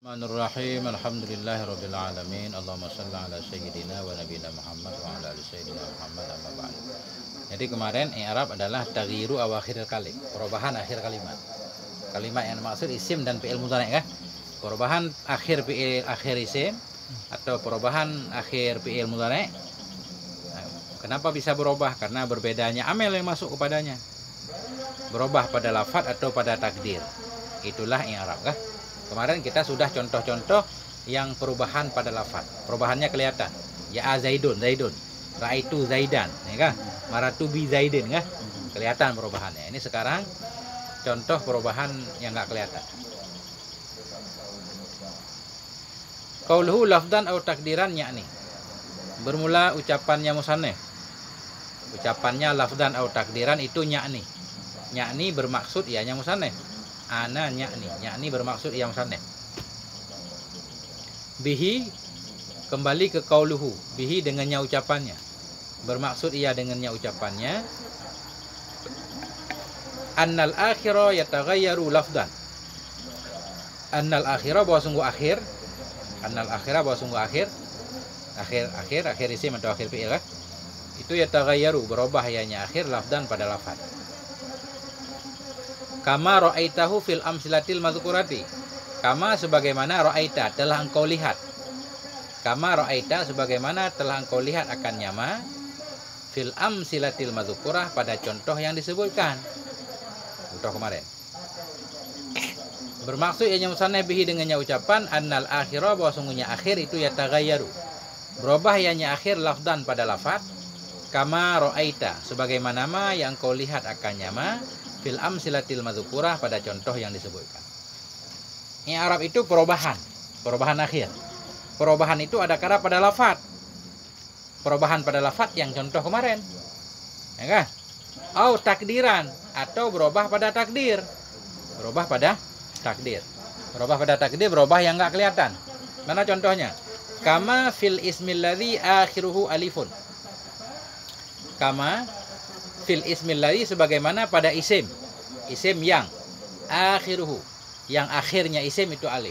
Bismillahirrahmanirrahim. Alhamdulillahirabbil alamin. Allahumma shalli ala sayyidina wa nabiyina Muhammad wa ala ali sayyidina Muhammad amma ba'du. Jadi kemarin i'rab adalah taghyiru awakhiril kalim, perubahan akhir kalimat. Kalimat yang maksud isim dan fi'il mudhari' kan? Perubahan akhir fi'il akhir isim atau perubahan akhir fi'il mudhari'. Nah, kenapa bisa berubah? Karena berbedanya amil yang masuk kepadanya. Berubah pada lafaz atau pada takdir. Itulah i'rab kan? Kemarin kita sudah contoh-contoh yang perubahan pada lafaz. Perubahannya kelihatan. Ya Zaidun, Zaidun. Ra'aitu Zaidan, ya kan? Maratu bi Zaidin, kan? Kelihatan perubahannya. Ini sekarang contoh perubahan yang enggak kelihatan. Qauluhu lafdan atau takdiran yakni. Bermula ucapannya musannif. Ucapannya lafdan atau takdiran itu yakni. Yakni bermaksud ianya musannif. Ana yakni bermaksud ia musannif. Bihi kembali ke qauluhu, bihi dengannya ucapannya. Bermaksud ia dengannya ucapannya. Annal akhira yataghayyaru lafdan. Annal akhira bahwa sungguh akhir. Annal akhira bahwa sungguh akhir. Akhir isim atau akhir fi'il kan? Itu yataghayyaru berubah ianya akhir lafdan pada lafaz. Kama ra'aitahu fil amsilatil mazkurati. Kama sebagaimana ra'aita telah engkau lihat. Kama ra'aita sebagaimana telah engkau lihat akan nyama fil amsilatil mazkurah pada contoh yang disebutkan. Contoh kemarin. Bermaksud ianya musannif bihi dengannya ucapan annal akhira bahwa sungguhnya akhir itu yataghayyaru. Berubah ianya akhir lafdan pada lafaz. Kama ra'aita sebagaimana yang engkau lihat akan nyama fil amsilatil madzukurah pada contoh yang disebutkan. I'rab itu perubahan akhir. Perubahan itu ada kala pada lafaz. Perubahan pada lafaz yang contoh kemarin. Ya kan? Au takdiran atau berubah pada takdir. Berubah pada takdir. Berubah pada takdir, berubah yang enggak kelihatan. Mana contohnya? Kama fil ismil ladzi akhiruhu alifun. Kama fil ismil ladzi sebagaimana pada isim yang akhiruhu, yang akhirnya isim itu alif.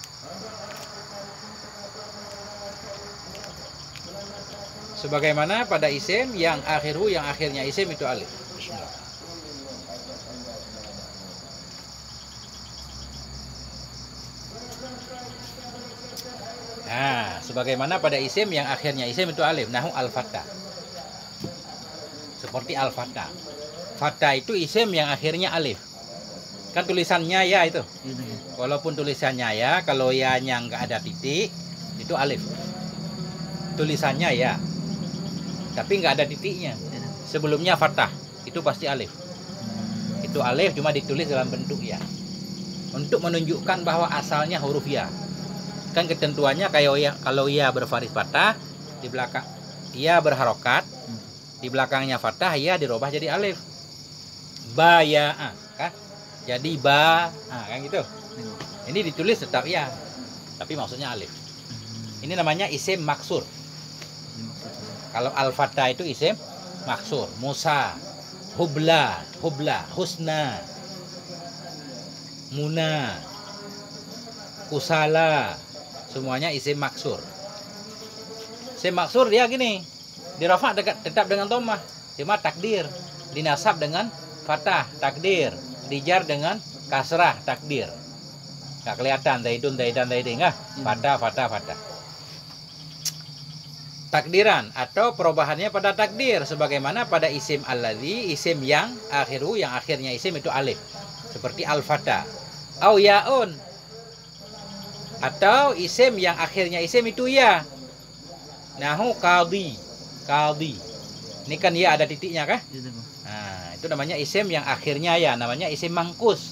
Sebagaimana pada isim yang akhiruhu, yang akhirnya isim itu alif. Bismillah. Nah, sebagaimana pada isim yang akhirnya isim itu alif, nahu al-fattah. Seperti al-fattah. Fattah itu isim yang akhirnya alif. Kan tulisannya ya itu. Walaupun tulisannya ya, kalau ya-nya nggak ada titik, itu alif. Tulisannya ya. Tapi nggak ada titiknya. Sebelumnya fattah, itu pasti alif. Itu alif cuma ditulis dalam bentuk ya. Untuk menunjukkan bahwa asalnya huruf ya. Kan ketentuannya kalau ya berbaris fattah, di belakang ya berharokat, di belakangnya fathah ya dirubah jadi alif. Ba ya kan? Jadi ba kan gitu. Ini ditulis tetap ya, tapi maksudnya alif. Ini namanya isim maksur. Kalau al-fathah itu isim maksur. Musa, hubla, husna, muna, kusala, semuanya isim maksur. Isim maksur dia gini. Di rafa tetap dengan dhammah, cuma takdir. Dinasab dengan fathah, takdir. Dijar dengan kasrah, takdir. Nggak kelihatan zaidun, zaidan, zaidin, nggak? Fathah. Takdiran atau perubahannya pada takdir, sebagaimana pada isim alladzi, isim yang akhiru, yang akhirnya isim itu alif. Seperti al-fathah. Au yaun. Atau isim yang akhirnya isim itu ya. Nahu qadhi. Ini kan ya ada titiknya kah? Nah, itu namanya isim yang akhirnya ya, namanya isim mangkus.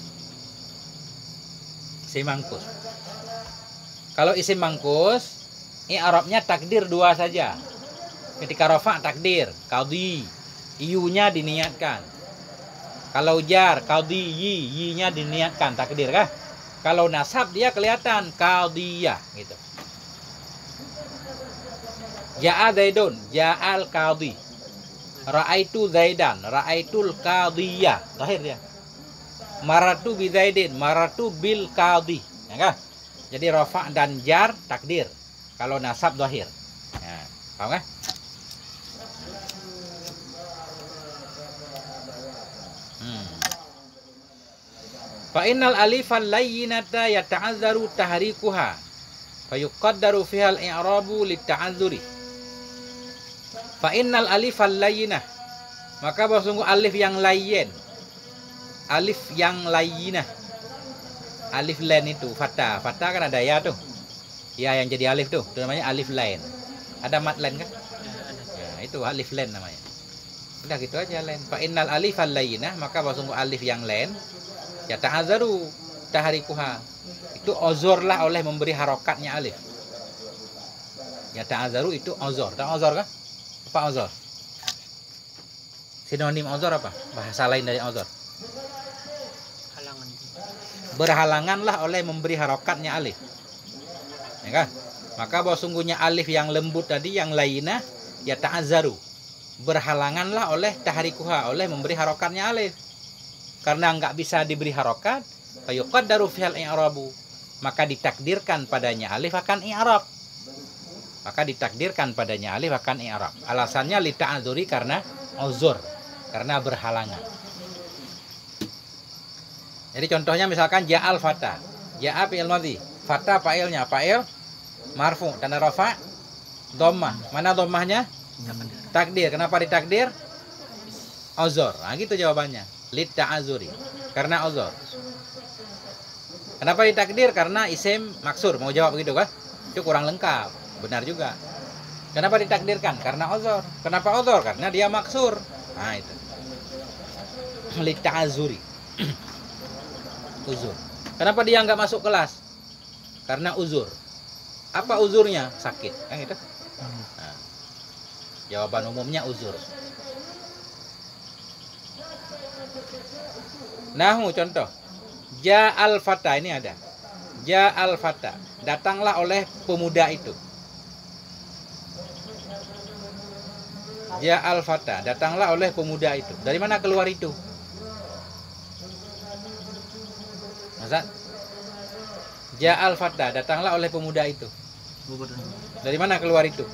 Isim mangkus. Kalau isim mangkus, i'rabnya takdir dua saja. Ketika rafa takdir, qadhi, iyunya diniatkan. Kalau jar, qadhi, yi-nya diniatkan, takdir kah? Kalau nasab dia kelihatan qadhiyah gitu. Ja'a Zaidun, ja'al qadhi. Ra'aitu Zaidan, ra'aitul qadhiyah. Zahir dia. Maratu bi Zaidin, maratu bil qadhi. Ya kan? Jadi rafa dan jar takdir. Kalau nasab zahir. Nah, paham kan? Fa innal alifal layyinata yata'azzaru tahrikuha. Fa yuqaddaru fiha al-i'rabu lit-ta'azzuri. Fa innal alifal layyinah. Maka bahwa sungguh alif yang layyin. Alif yang layyinah. Alif lain itu fathah. Fathah kan ada ya tuh. Ya yang jadi alif tuh. Itu namanya alif lain. Ada mat lain kan? Ya, itu alif lain namanya. Udah gitu aja lain. Fa innal alifal layyinah, maka bahwa sungguh alif yang lain ya ta'azaru tahrikuha. Itu ozor lah oleh memberi harokatnya alif. Ya ta'azaru itu ozor. Tahu ozor kan? Apa ozor? Sinonim ozor apa? Bahasa lain dari ozor. Halangan. Berhalanganlah oleh memberi harokatnya alif. Ya kan? Maka bahwa sungguhnya alif yang lembut tadi yang lainah ya ta'azaru. Berhalanganlah oleh tahrikuha, oleh memberi harokatnya alif. Karena enggak bisa diberi harokat, fayuqaddaru fihal i'rabu. Maka ditakdirkan padanya alif akan i'rab. Maka ditakdirkan padanya alif akan i'rab. Alasannya li ta'adzuri karena uzur, karena berhalangan. Jadi contohnya misalkan ja'al fata. Ja'a fi'il madhi. Fata fa'ilnya, fa'il marfu, tanda rafa dhammah. Mana dhammahnya? Takdir. Kenapa ditakdir? Uzur. Nah, gitu jawabannya. Lit ta'azuri. Karena uzur. Kenapa ditakdir? Karena isim maksur. Mau jawab begitu kan? Itu kurang lengkap. Benar juga. Kenapa ditakdirkan? Karena uzur. Kenapa uzur? Karena dia maksur. Nah itu. Lit ta'azuri. Uzur. Kenapa dia nggak masuk kelas? Karena uzur. Apa uzurnya? Sakit. Kan gitu. Nah, jawaban umumnya uzur. Nahu contoh. Ja'al fata, ini ada. Ja'al fata. Datanglah oleh pemuda itu. Ja'al fata. Datanglah oleh pemuda itu. Dari mana keluar itu? Masa? Ja'al fata. Datanglah oleh pemuda itu. Dari mana keluar itu?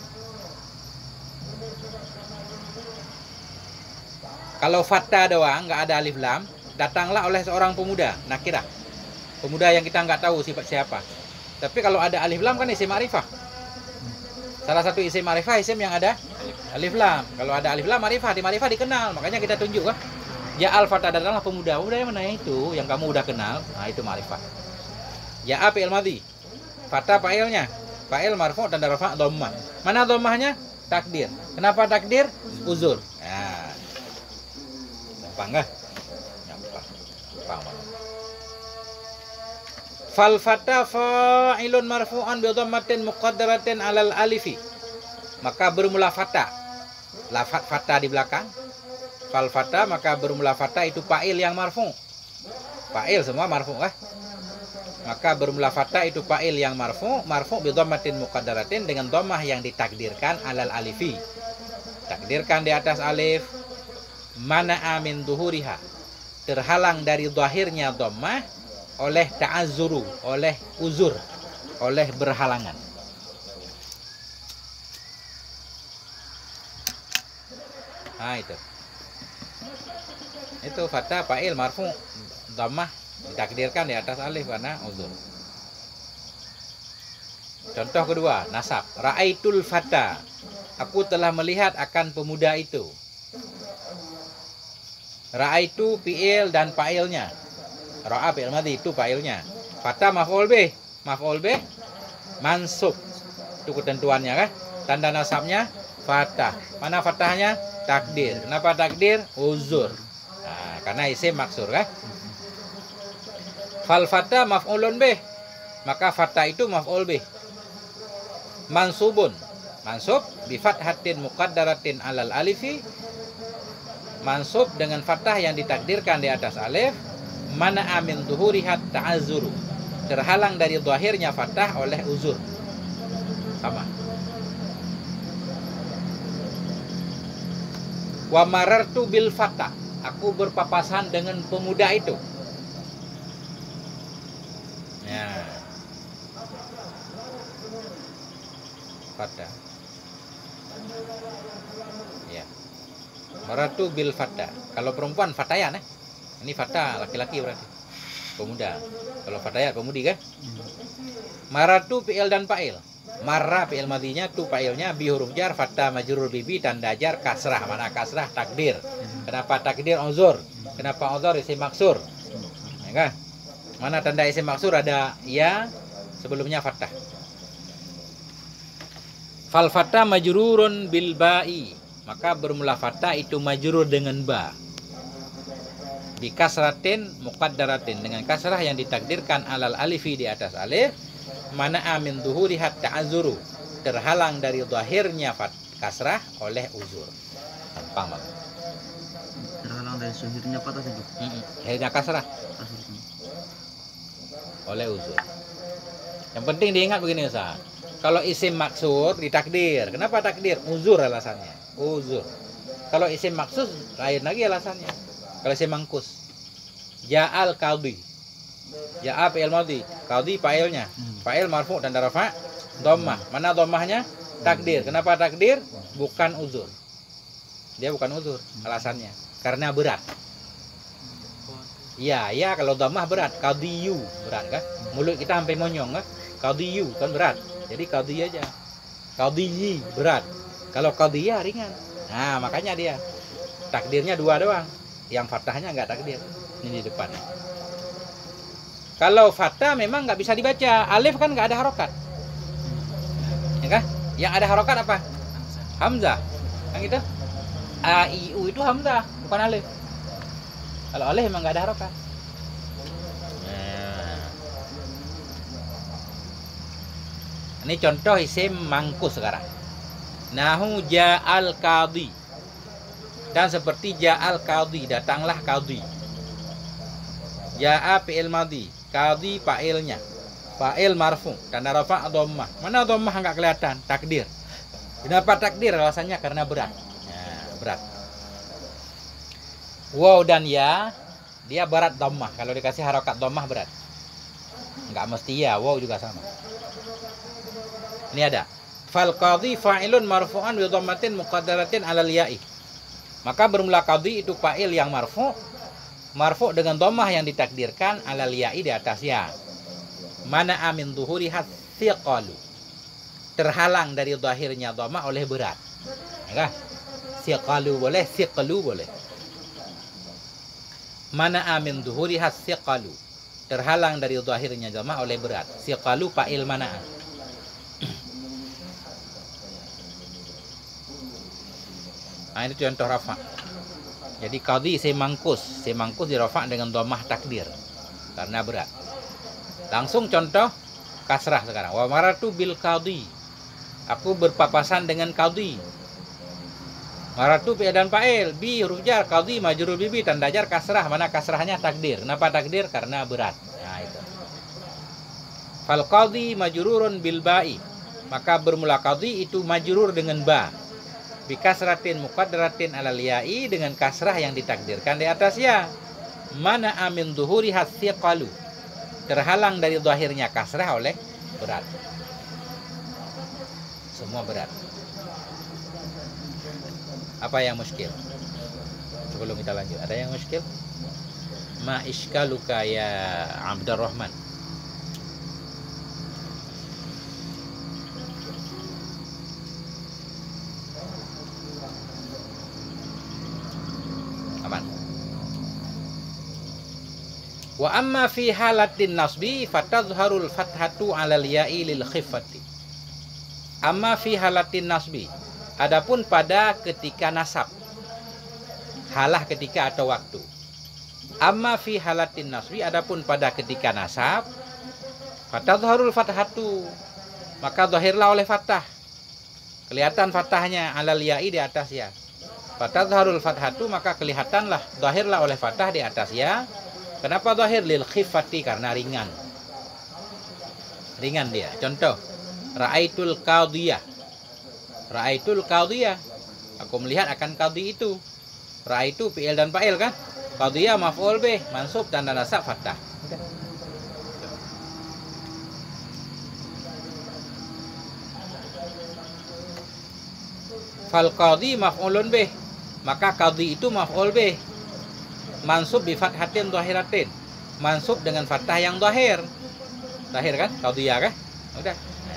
Kalau fata doang, nggak ada alif lam, datanglah oleh seorang pemuda, nakirah. Pemuda yang kita nggak tahu sifat siapa. Tapi kalau ada alif lam kan isim ma'rifah. Salah satu isim ma'rifah isim yang ada alif lam. Kalau ada alif lam ma'rifah, di ma'rifah dikenal. Makanya kita tunjuk kan. Ya al-fata datanglah pemuda. Pemuda yang mana itu? Yang kamu udah kenal. Nah itu ma'rifah. Ya a fi'il madhi. Fata fa'ilnya. Fa'il marfu' tanda rafa' dhammah. Mana dhammahnya? Takdir. Kenapa takdir? Uzur. Nah. Gampang nggak? Gampang. Fal fata fa'ilun marfu'an bi dhammatin muqaddaratin 'alal alifi. Maka bermula fata. Lafaz fata di belakang. Fal fata maka bermula fata itu fa'il yang marfu'. Fa'il semua marfu' kan? Maka bermula fata itu fa'il yang marfu', marfu' bi dhammatin muqaddaratin dengan dhammah yang ditakdirkan 'alal alifi. Takdirkan di atas alif. Mana'a min duhuriha, terhalang dari zahirnya dhammah oleh ta'azzuru, oleh uzur, oleh berhalangan. Nah itu fata fa'il marfu dhammah ditakdirkan di atas alif karena uzur. Contoh kedua, nasab. Ra'aitul fata, aku telah melihat akan pemuda itu. Ra'aitu fi'il dan fa'ilnya. Ra'a fi'il madhi itu fa'ilnya. Fata maf'ul bih. Maf'ul bih mansub. Itu ketentuannya kan? Tanda nasabnya fatah. Mana fatahnya? Takdir. Kenapa takdir? Uzur. Nah, karena isim maksur kan? Fal fata maf'ulun bih. Maka fatah itu maf'ul bih. Mansubun. Mansub bi fathatin muqaddaratin 'alal alifi. Mansub dengan fathah yang ditakdirkan di atas alif. Mana amin duhurihat ta'azzuru, terhalang dari zahirnya fathah oleh uzur. Sama. Wa marartu bil fatah, aku berpapasan dengan pemuda itu. Ya. fathah. Ya. Maratu bil fathah. Kalau perempuan fatayan Ini fathah laki-laki berarti. Pemuda. Kalau fatayat pemudi kan? Maratu fi'il dan fa'il. Marra fi'il madinya, tu fa'ilnya, bi huruf jar, fathah majrur bibi, tanda jar, kasrah. Mana kasrah? Takdir. Kenapa takdir? Uzur. Kenapa uzur? Isim maksur. Ya kan? Mana tanda isim maksur? Ada ya, sebelumnya fathah. Fal fathah majrurun bil ba'i. Maka bermula fathah itu majrur dengan ba. Bi kasratin muqaddaratin, dengan kasrah yang ditakdirkan alal alifi, di atas alif. Mana amin duhuri hatta azuru, terhalang dari zahirnya kasrah oleh uzur. Gampang banget. Terhalang dari zahirnya fathah saja. Akhirnya kasrah oleh uzur. Yang penting diingat begini Ustaz. Kalau isim maksur ditakdir. Kenapa takdir? Uzur alasannya. Uzur. Kalau isim maksud lain lagi alasannya. Kalau isim mangkus. Ja'al qadhi. Ja'a fi'il madhi. Qadhi fa'ilnya. Fa'il marfu' dan rafa' dhammah. Mana dhammahnya? Takdir. Kenapa takdir? Bukan uzur. Dia bukan uzur alasannya. Karena berat. Ya, kalau dhammah berat. Qadhiyu berat kan? Mulut kita sampai monyong kan? Qadhiyu kan berat. Jadi qadhi aja. Qadhiyi berat. Kalau qadhiyah ringan. Nah, makanya dia takdirnya dua doang. Yang fathahnya enggak takdir. Ini di depan. Kalau fathah memang nggak bisa dibaca. Alif kan nggak ada harokat. Ya kan? Yang ada harokat apa? Hamzah. Kan gitu? A, I, U itu hamzah, bukan alif. Kalau alif memang nggak ada harokat. Nah. Ini contoh isim mangkus sekarang. Nahu ja'al qadhi. Dan seperti ja'al qadhi, datanglah qadhi. Ja'a fi'il madhi. Qadhi fa'ilnya. Fa'il marfu, tanda rafa' dhammah. Mana dhammah enggak kelihatan? Takdir. Kenapa takdir? Alasannya karena berat. Ya, berat. Waw dan ya, dia berat dhammah. Kalau dikasih harokat dhammah berat. Enggak mesti ya, waw juga sama. Ini ada. Fal qadhi fa'ilun marfu'an bi dhammatin muqaddaratin 'alal ya'i. Maka bermula qadhi itu fa'il yang marfu'. Marfu' dengan dhammah yang ditakdirkan alal ya'i, di atas ya. Mana amin zuhuri thiqalu, terhalang dari zahirnya dhammah oleh berat. Ya kan? Thiqalu boleh, thiqalu boleh. Mana amin zuhuri thiqalu, terhalang dari zahirnya dhammah oleh berat. Thiqalu fa'il mana. Nah, ini contoh rafa'. Jadi qadhi semangkus dirafa' dengan dhammah takdir karena berat. Langsung contoh kasrah sekarang. Wa maratu bil qadhi. Aku berpapasan dengan qadhi. Maratu fi'il dan fa'il, bi huruf jar, qadhi majrur bibi, tanda jar kasrah. Mana kasrahnya? Takdir. Kenapa takdir? Karena berat. Nah, itu. Fal qadhi majrurun bil ba'i. Maka bermula qadhi itu majrur dengan ba. Bi kasratin muqaddaratin 'alal ya'i, dengan kasrah yang ditakdirkan di atas ya. Mana amin zuhuri thiqalu, terhalang dari zahirnya kasrah oleh berat. Semua berat. Apa yang muskil? Sebelum kita lanjut, ada yang muskil? Ma iskaluka ya Abdurrahman? Wa amma fi halatin nasbi fatadharul fathatu 'alal ya'i lil khiffati. Amma fi halatin nasbi, adapun pada ketika nasab. Halah ketika atau waktu. Amma fi halatin nasbi, adapun pada ketika nasab, fatadharul fathatu, maka zahirlah oleh fathah. Kelihatan fathahnya 'alal ya'i, di atas ya. Fatadharul fathatu, maka kelihatanlah zahirlah oleh fathah di atas ya. Kenapa zahir? Lil khifati, karena ringan. Ringan dia. Contoh, ra'aitul qadhiyah. Ra'aitul qadhiyah. Aku melihat akan qadhi itu. Ra'aitu fi'il dan fa'il kan? Qadhiyah maf'ul bih, mansub, tanda nasab fathah. Fal qadhi maf'ulun bih. Maka qadhi itu maf'ul bih. Mansub bi fathatin dhahiratin. Mansub dengan fathah yang dhahir. Dhahir kan? Qadhiyah kan? Udah.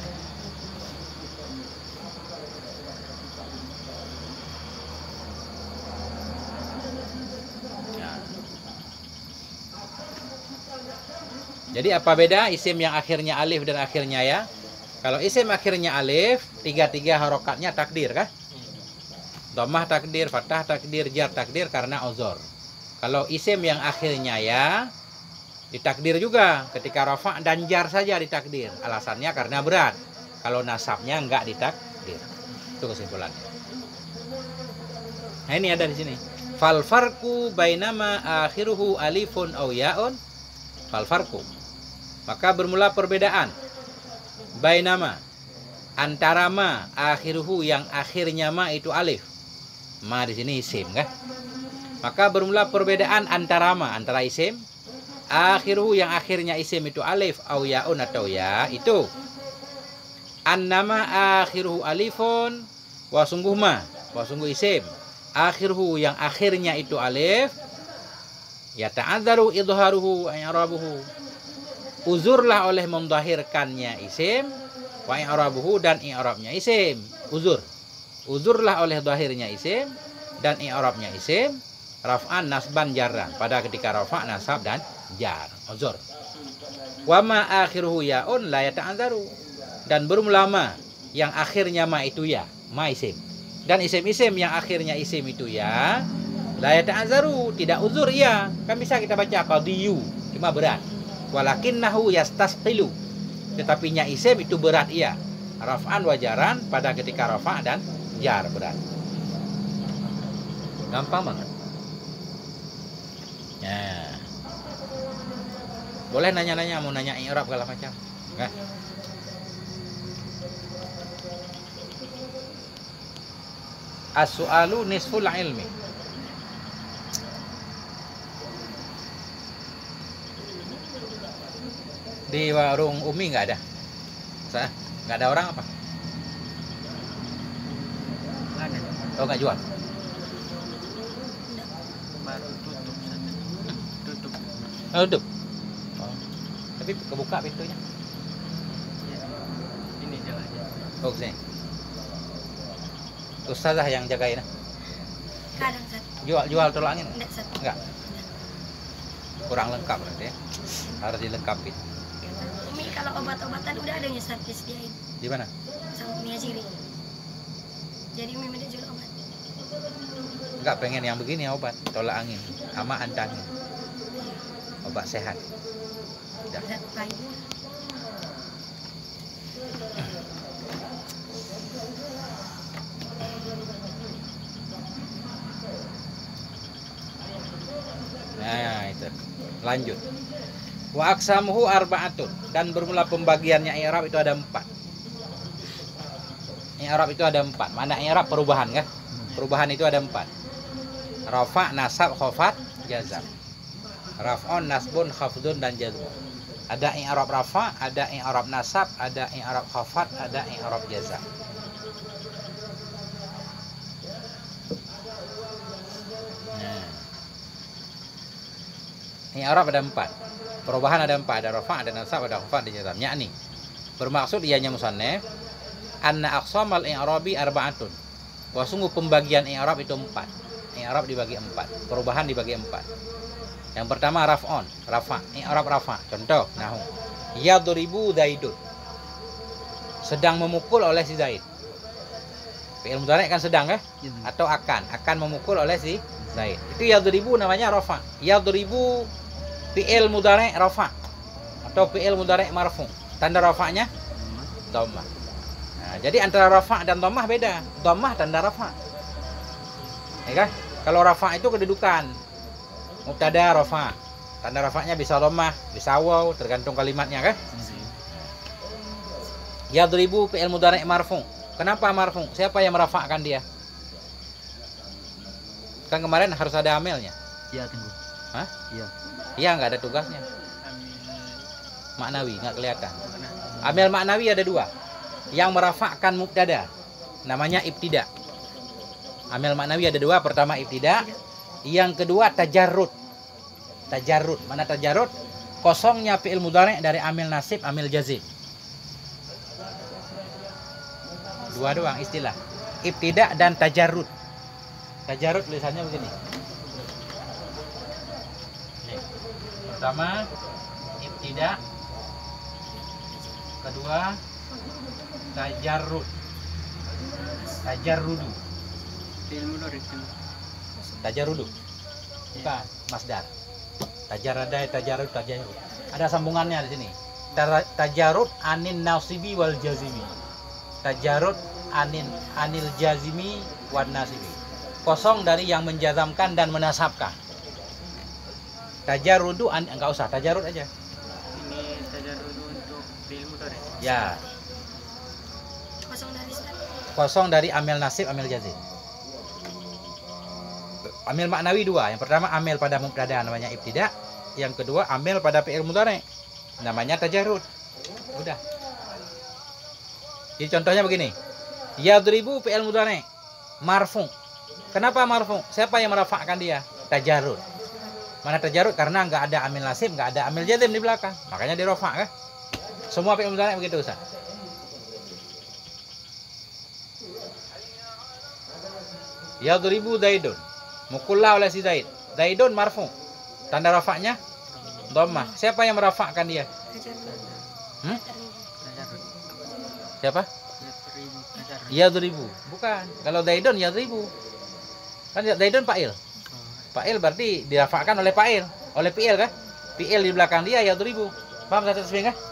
Jadi apa beda isim yang akhirnya alif dan akhirnya ya? Kalau isim akhirnya alif, tiga-tiga harokatnya takdir kan? Dhammah takdir, fathah takdir, jar takdir karena uzur. Kalau isim yang akhirnya ya, ditakdir juga ketika rafa' dan jar saja ditakdir. Alasannya karena berat. Kalau nasabnya enggak ditakdir. Itu kesimpulannya. Nah ini ada di sini. Fal farqu bainama akhiruhu alifun aw ya'un. Fal farqu. Maka bermula perbedaan bainama antara ma akhiruhu yang akhirnya ma itu alif. Ma di sini isim kan? Maka bermula perbedaan antara ma antara isim akhiruhu yang akhirnya isim itu alif au yaun atau ya itu annama akhiruhu alifun wa sungguh isim akhiruhu yang akhirnya itu alif ya ta'adzaru idharuhu i'rabuhu. Uzurlah oleh mendahirkannya isim wa i'rabuhu dan i'rabnya isim. Uzurlah oleh zahirnya isim dan i'rabnya isim raf'an nasban jarran pada ketika rafa' nasab dan jar. Uzur. Wa ma akhiruhu ya'un la yata'adzaru dan bermula ma yang akhirnya ma itu ya, ma isim. Dan isim-isim yang akhirnya isim itu ya la yata'adzaru tidak uzur ya. Kan bisa kita baca qadiyu cuma berat. Walakinnahu yastasqilu. Tetapi nya isim itu berat ia. Raf'an wajaran pada ketika rafa' dan jar berat. Gampang banget. Ya. Boleh nanya-nanya, mau nanya i'rab segala macam. Enggak? As-su'alu nisful ilmi. Di warung Umi nggak ada? Nggak ada orang apa? Nggak ada. Oh nggak jual? Baru tutup saja. Tutup. Oh, tutup. Oh. Tapi kebuka pintunya. Ya. Ini jalannya. Oh sini. Ustazah yang jagain. Kadang Sat. Jual telur angin? Enggak Sat. Enggak. Kurang lengkap berarti ya. Harus dilengkapi. Umi kalau obat-obatan udah adanya Sat disediain Di mana? sama Umi Aziri. Jadi Umi minta jual obat. Enggak pengen yang begini obat tolak angin sama antangin. Obat sehat. Udah. Zat pahit. Nah, itu. Lanjut. Wa aqsamuhu arba'atun dan bermula pembagiannya i'rab itu ada 4. I'rab itu ada 4. Mana i'rab perubahan kan? Perubahan itu ada 4. Rafa, nasab, khafat, jazam. Raf'un, nasbun, khafdun dan jazm. Ada i'rab rafa, ada i'rab nasab, ada i'rab khafat, ada i'rab jazam. I'rab ada 4. Perubahan ada 4, ada rafa', ada nasab, ada khafat, ada jazam. Yakni bermaksud ianya musannaf anna aqsamal i'rabi arba'atun. Wah sungguh pembagian i'rab itu 4. I'rab dibagi 4, perubahan dibagi 4. Yang pertama raf'on, rafa', i'rab rafa'. Contoh nahu. Yadribu Zaidun. Sedang memukul oleh si Zaid. Fi'il mudhari' kan sedang ya? Atau akan memukul oleh si Zaid. Itu yadribu namanya rafa'. Yadribu fi'il mudhari' rafa' atau fi'il mudhari' marfu'. Tanda rafa'nya dhammah. Nah, jadi antara rafa' dan dhammah beda. Dhammah tanda rafa'. Ya kan? Kalau rafa' itu kedudukan. Mubtada rafa'. Tanda rafa'nya bisa dhammah, bisa waw, tergantung kalimatnya kan? Yadribu fi'il mudhari' marfu'. Kenapa marfu'? Siapa yang merafa'kan dia? Kan kemarin harus ada amelnya. Iya, tunggu. Hah? Iya. Iya, nggak ada tugasnya. Ambil Maknawi, nggak kelihatan. mana? Amel maknawi ada 2. Yang merafa'kan mubtada namanya ibtida. Amil maknawi ada dua. Pertama ibtida, yang kedua tajarrud. Tajarrud. Mana tajarrud? Kosongnya fi'il mudhari' dari amil nasib, amil jazim. Dua doang istilah. Ibtida dan tajarrud. Tajarrud tulisannya begini. Nih. Pertama ibtida, kedua tajarrud. Tajarrudu. Fi'il mudhari kan. Tajarrudu. Bukan masdar. Tajarrada, tajarrud, tajarrud. Ada sambungannya di sini. Tajarrud anin nasibi wal jazimi. Tajarrud anil jazimi wan nasibi. Kosong dari yang menjazamkan dan menasabkan. Tajarrudu enggak usah, tajarrud aja. Ini tajarrud untuk fi'il mudhari. Ya, Kosong dari Ustaz. kosong dari amil nasib, amil jazim. Amil maknawi dua. Yang pertama amil pada mubtada namanya ibtida. Yang kedua amil pada fi'il mudhari namanya tajarrud. Udah. Jadi contohnya begini. Yadribu fi'il mudhari marfu. Kenapa marfu? Siapa yang merafa'kan dia? Tajarrud. Mana tajarrud? Karena nggak ada amil nasib, nggak ada amil jazim di belakang. Makanya dirofa' kan? Semua fi'il mudhari begitu, Ustaz. Yadribu Zaidun. Mukullah oleh si Zaid. Zaidun marfu. Tanda rafa'nya dhammah. Siapa yang merafa'kan dia? Tajarrud. Hmm? Tajarrud. Siapa? Tajarrud. Yadribu. Bukan. Kalau Zaidun Yadribu. Kan Zaidun fa'il. Fa'il berarti dirafa'kan oleh fa'il, oleh fi'il kan? Fi'il di belakang dia Yadribu. Paham satu tasbih kan?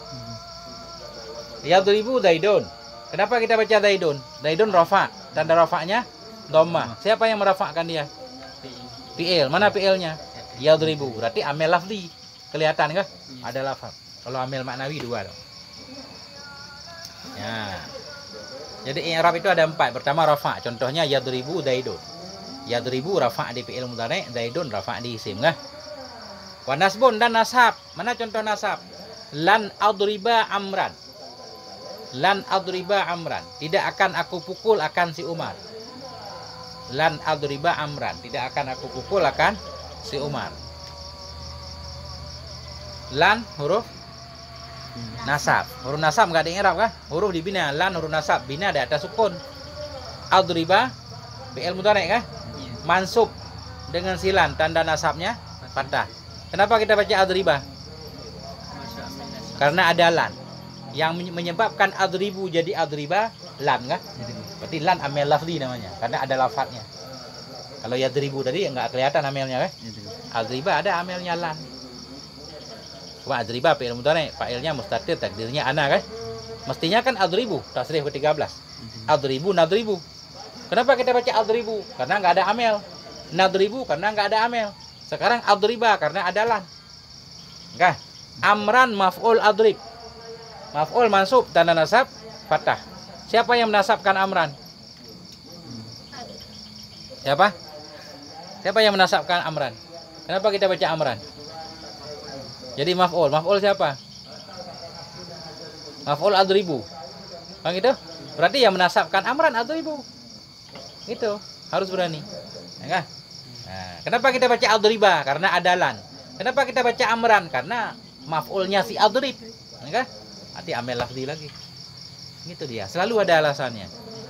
Yadribu Zaidun. Kenapa kita baca Zaidun? Zaidun rafa. Tanda rafa'nya dhammah. Siapa yang merafa'kan dia? Fi'il. Mana fi'ilnya? Yadribu. Berarti amil lafzi. Kelihatan kan? Ada lafaz. Kalau amil maknawi dua dong. Ya. Jadi i'rab itu ada 4. Pertama rafa. Contohnya yadribu Zaidun. Yadribu rafa' di fi'il mudhari', Zaidun rafa' di isim kan? Wa nasbun dan nasab. Mana contoh nasab? Lan adriba amran. Lan adriba amran. Tidak akan aku pukul akan si Umar. Lan adriba amran. Tidak akan aku pukul akan si Umar. Lan huruf nasab. Huruf nasab enggak ada i'rab kah? Huruf dibina. Lan huruf nasab. Bina di atas sukun. Adriba fi'il mudhari' kah? Mansub dengan silan. Tanda nasabnya fathah. Kenapa kita baca adriba? Karena ada lan. Yang menyebabkan adribu jadi adriba lan kah? Berarti lan amil lafzi namanya. Karena ada lafadznya. Kalau yadribu tadi enggak kelihatan amilnya kah? Adriba ada amilnya lan. Cuma adriba fi'il mudhari', fa'ilnya mustatir, takdirnya ana kan? Mestinya kan adribu, tasrif ke-13. Adribu nadribu. Kenapa kita baca adribu? Karena nggak ada amil. Nadribu karena nggak ada amil. Sekarang adriba karena ada lan. Enggak. Amran maf'ul adrib. Maf'ul mansub tanda nasab fathah. Siapa yang menasabkan amran? Siapa? Siapa yang menasabkan amran? Kenapa kita baca amran? Jadi maf'ul. Maf'ul siapa? Maf'ul adribu. Bang itu? Berarti yang menasabkan amran adribu. Itu harus berani. Ya kan? Nah, kenapa kita baca adriba? Karena ada lan. Kenapa kita baca amran? Karena maf'ulnya si adrib. Ya kan? Nanti amil lafzi lagi. Gitu dia. Selalu ada alasannya.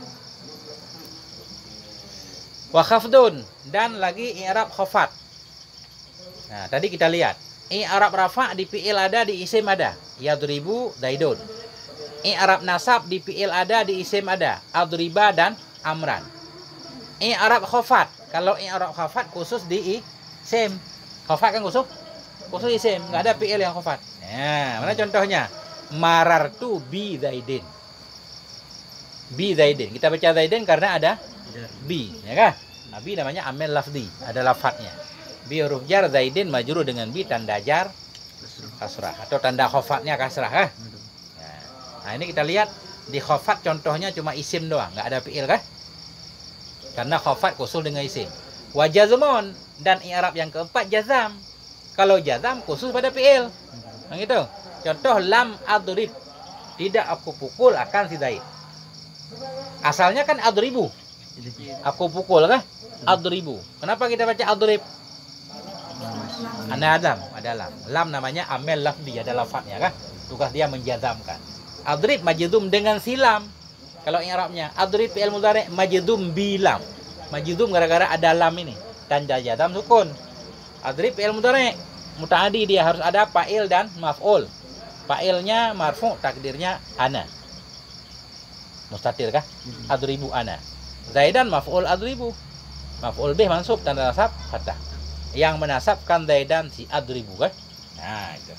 Wa khafdun dan lagi i'rab khafat. Nah, tadi kita lihat. I'rab rafa' di fi'il ada, di isim ada. Yadribu Zaidun. I'rab nasab di fi'il ada, di isim ada. Adriba dan amran. I'rab khafat. Kalau i'rab khafat khusus di isim. Khafat kan khusus isim, enggak ada fi'il yang khafat. Nah, mana contohnya? Marartu bi Zaidin. Bi Zaidin. Kita baca Zaidin karena ada bi, ya kan? Nah, bi namanya amil lafzi, ada lafadznya. Bi huruf jar, Zaidin majrur dengan bi tanda jar kasrah atau tanda khafatnya kasrah kan? Nah, ini kita lihat di khafat contohnya cuma isim doang, enggak ada fi'il kan? Karena khafat khusus dengan isim. Wa jazmun dan i'rab yang keempat jazam. Kalau jazam khusus pada fi'il. Yang itu. Contoh lam adrib. Tidak aku pukul akan si Zaid. Asalnya kan adribu. Aku pukul kah? Adribu. Kenapa kita baca adrib? Ada lam. Lam namanya amel lafzi, ada lafadznya kah? Tugas dia menjazamkan. Adrib majdum dengan silam. Kalau i'rabnya adrib fi'il mudhari' majdum bilam. Majdum gara-gara ada lam ini. Tanda jazam sukun. Adrib fi'il mudhari' mutaaddi, dia harus ada fa'il dan maf'ul. Fa'ilnya marfu', takdirnya ana. Mustatir kah? Adribu ana. Zaidan maf'ul adribu. Maf'ul bih mansub tanda nasab fathah. Yang menasabkan Zaidan si adribu kan? Nah, itu.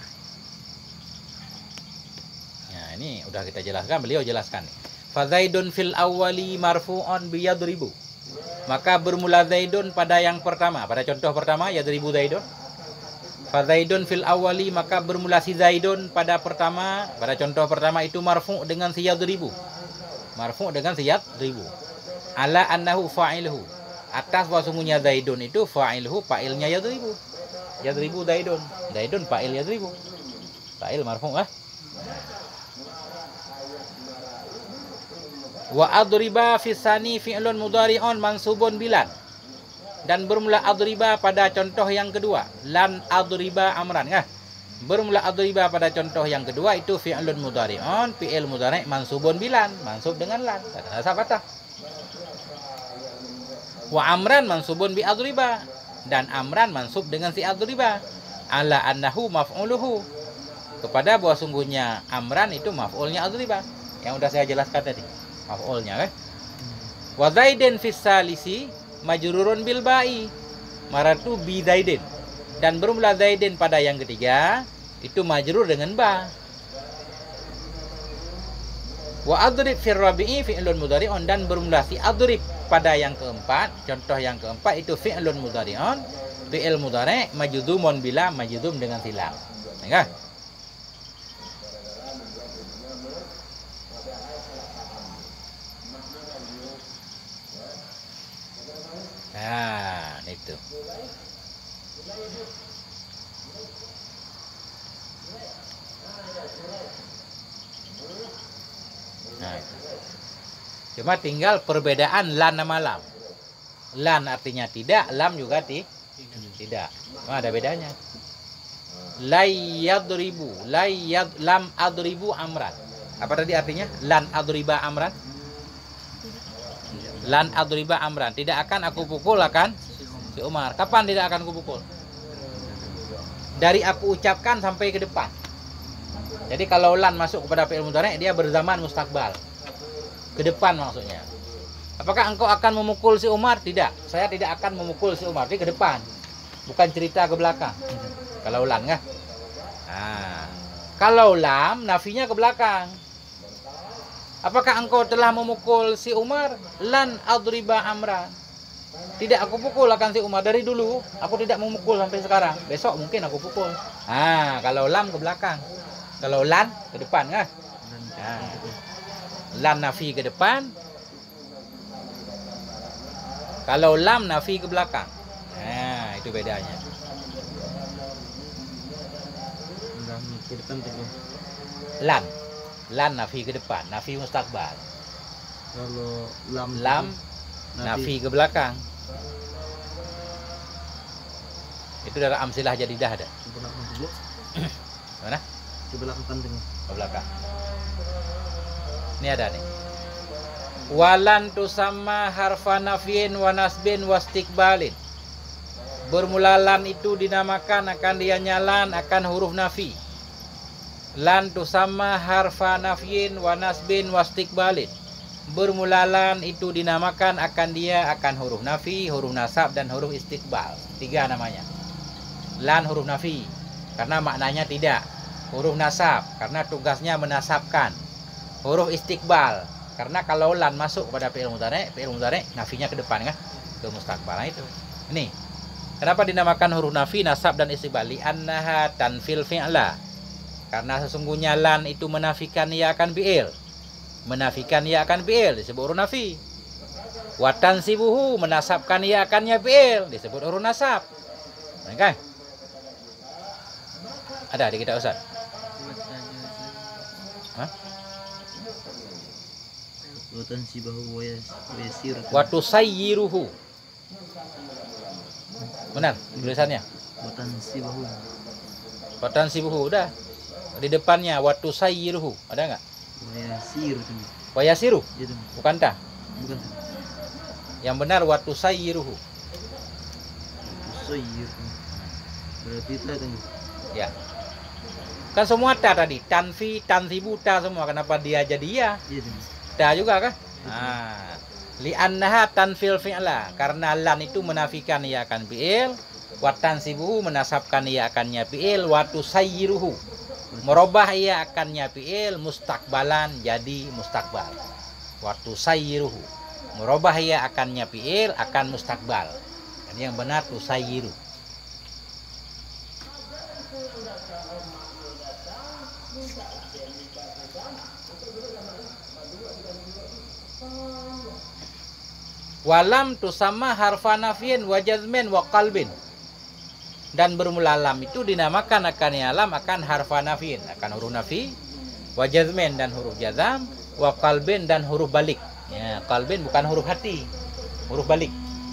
Nah, ini udah kita jelaskan, beliau jelaskan nih. Fa Zaidun fil awwali marfu'un bi yadribu. Maka bermula Zaidun pada yang pertama, pada contoh pertama yadribu Zaidun. Fa Zaidun fil awwali, maka bermula si Zaidun pada pertama, pada contoh pertama itu marfu' dengan si yadribu. Marfu' dengan si yadribu. Ala annahu fa'iluhu, atas bahwa sungguhnya Zaidun itu fa'iluhu, fa'ilnya yadribu. Yadribu Zaidun. Zaidun fa'il yadribu. Fa'il marfu' ah. Wa adriba fi tsani fi'lun mudhari'un mansubun bilan. Dan bermula adriba pada contoh yang kedua, lan adriba amran kah? Bermula adriba pada contoh yang kedua itu fi'lun mudhari'un, fi'il mudhari' mansubun bilan, mansub dengan lan. Kata fathah. Wa amran mansubun bi adriba, dan amran mansub dengan si adriba. Ala annahu maf'uluhu, kepada bahwa sungguhnya amran itu maf'ulnya adriba, yang udah saya jelaskan tadi maf'ulnya kan. Wa zaidin fis salisi majrurun bil ba'i maratu bi zaidin, dan bermula zaidin pada yang ketiga itu majrur dengan ba. Wa adrib fir rabi'i fi'lun mudhari'un, dan bermula si adrib pada yang keempat, contoh yang keempat itu fi'lun mudhari'un, fi'il mudhari' majzumun bila, majzum dengan silam. Enggak? Nah, itu. Nah, itu. Cuma tinggal perbedaan lan sama lam. Lan artinya tidak, lam juga tidak. Cuma ada bedanya. Lam adribu amran. Apa tadi artinya? Lan adriba amran. Lan adriba amran, tidak akan aku pukul akan si Umar. Kapan tidak akan aku pukul? Dari aku ucapkan sampai ke depan. Jadi kalau lan masuk kepada fi'il mudhari' dia berzaman mustakbal. Ke depan maksudnya. Apakah engkau akan memukul si Umar? Tidak. Saya tidak akan memukul si Umar. Dia ke depan. Bukan cerita ke belakang. Kalau lan kan? Nah, kalau lam nafinya ke belakang. Apakah engkau telah memukul si Umar? Lan adriba amran. Tidak aku pukul akan si Umar dari dulu. Aku tidak memukul sampai sekarang. Besok mungkin aku pukul. Nah, kalau lam ke belakang. Kalau lan ke depan kan? Nah, lan nafi ke depan. Kalau lam nafi ke belakang. Nah, itu bedanya. Ke depan tuh. Lan nafi ke depan, nafi mustakbal. Kalau lam nafi ke belakang. Itu dalam amsilah jadidah ada. Ke belakang dulu. Mana? Ke belakang tengah. Ke belakang. Ini ada nih. Walan tusamma harfa nafyin wa nasbin wa istiqbalin. Bermula lan itu dinamakan akan dia nyalan akan huruf nafi. Lan tusamma harfa nafyin wa nasbin wa istiqbalin. Bermula lan itu dinamakan akan dia akan huruf nafi, huruf nasab dan huruf istiqbal. 3 namanya. Lan huruf nafi karena maknanya tidak. Huruf nasab karena tugasnya menasabkan. Huruf istiqbal karena kalau lan masuk pada fi'il mudhari' nafinya ke depan kan? Ke mustaqbal. Nah, itu. Ini. Kenapa dinamakan huruf nafi, nasab dan istiqbal? Li annaha tanfil fi'la. Karena sesungguhnya lan itu menafikan ia akan fi'il. Menafikan ia akan fi'il disebut huruf nafi. Wa tansibuhu menasabkan ia akannya fi'il disebut huruf nasab. Oke. Ada di kita Ustaz? Hah? Watan sibahu wayasir. Wa tusayyiruhu. Benar tulisannya. Watan sibahu. Watan sibuhu udah. Di depannya wa tusayyiruhu. Ada enggak? Wayasir. Wa yasiru. Itu. Bukan tah? Bukan. Yang benar wa tusayyiruhu. Tusayir. Berarti itu kan. Ya. Kan semua ta tadi. Tanfi, tansibu, ta semua. Kenapa dia jadi ya? Itu. Ta juga kan? Nah. Li'annaha tanfil fi'la. Karena lan itu menafikan ia akan fi'il. Wa tansibuhu menasabkan ia akannya fi'il. Wa tusayyiruhu. Merubah ia akannya fi'il mustakbalan jadi mustakbal. Wa tusayyiruhu. Merubah ia akannya fi'il akan mustakbal. Jadi yang benar tusayyiru. Walam tusamma harfa nafyin wa jazmin wa qalbin. Dan bermula lam itu dinamakan akan lam akan harfa nafyin, akan huruf nafi, wa jazmin dan huruf jazam, wa qalbin dan huruf balik. Ya, qalbin bukan huruf hati, huruf balik.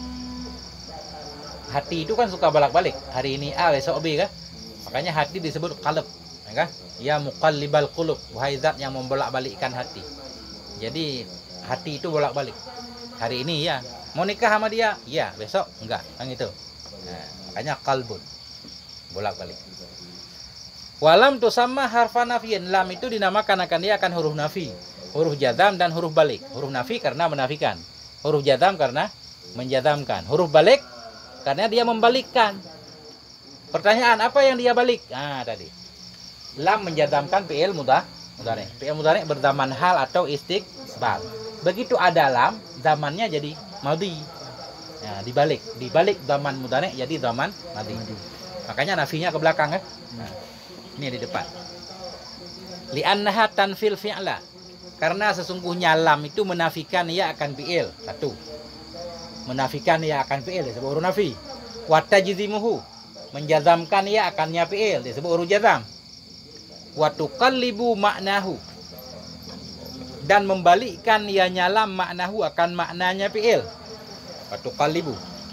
Hati itu kan suka bolak-balik. Hari ini A, besok B kan? Makanya hati disebut qalb, ya kan? Ya muqallibal qulub, wahai zat yang membolak-balikkan hati. Jadi hati itu bolak-balik. Hari ini ya, mau nikah sama dia, ya, besok enggak, kan itu. Nah, makanya qalbun, bolak-balik. Walam tusamma harfa nafyin, lam itu dinamakan akan dia akan huruf nafi, huruf jazam dan huruf balik. Huruf nafi karena menafikan, huruf jazam karena menjazamkan, huruf balik karena dia membalikkan. Pertanyaan, apa yang dia balik? Nah, tadi. Lam menjazamkan fi'il mudhari'. Fi'il mudhari' berzaman hal atau istiqbal. Begitu ada lam, zamannya jadi madhi. Ya, dibalik zaman mudhari' jadi zaman madhi. Makanya nafinya ke belakang kan? Nah, ini di depan. Li'annaha tanfil fi'la. Karena sesungguhnya lam itu menafikan ia akan fi'il. Satu. Menafikan ia akan fi'il disebut huruf nafi. Wa tajzimuhu. Menjazamkan ia akannya fi'il disebut huruf jazam. Wa tuqallibu maknahu. Dan membalikkan ianya lam maknahu akan maknanya fi'il. Wa tuqallibu.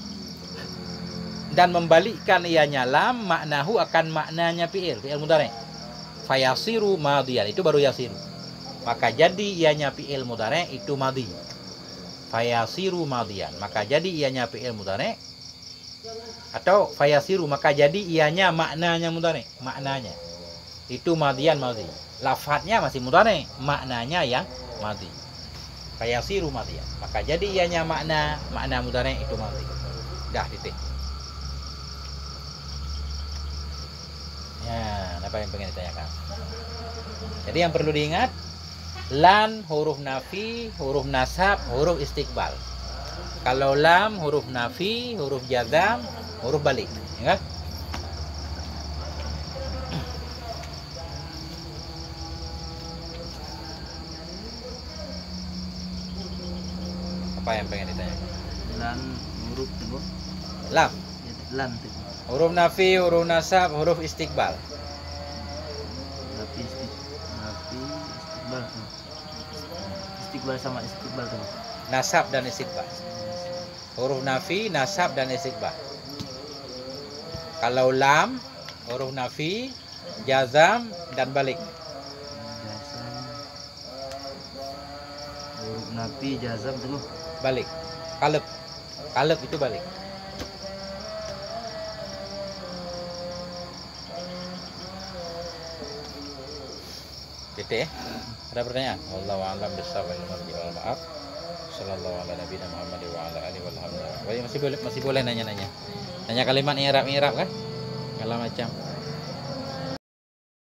Dan membalikkan ianya lam maknahu akan maknanya fi'il, fi'il mudhari'. Fayasiru madhiyan, itu baru yasiru. Maka jadi ianya fi'il mudhari' itu madhi. Fayasiru madhiyan, maka jadi ianya fi'il mudhari'. Atau fayasiru, maka jadi ianya maknanya mudhari', maknanya. Itu madhiyan madhi. Lafadznya masih mudhari', maknanya yang madhi. Fayasiru madhiyan, maka jadi ianya makna mudhari' itu madhi. Dah titik. Ya, apa yang pengen ditanyakan? Jadi yang perlu diingat, lan huruf nafi, huruf nasab, huruf istiqbal. Kalau lam huruf nafi, huruf jazam, huruf balik, ya kan? Apa yang pengen ditanyakan? Lan huruf itu. Lam, Lan itu. huruf nafi, huruf nasab, huruf istiqbal. Nafi istiqbal tuh. Istiqbal sama istiqbal tuh. Nasab dan istiqbal. Huruf nafi, nasab dan istiqbal. Kalau lam, huruf nafi, jazam dan balik. Jazam. Huruf nafi jazam tuh. Balik. Kaleb. Kaleb itu balik. Gitu ya. Ada pertanyaan? Wallahu a'lam bishawab wal maaf. Sallallahu ala nabiyina Muhammad wa ala alihi walhamdulillah. Masih boleh nanya-nanya. Nanya kalimat i'rab kan? Segala macam.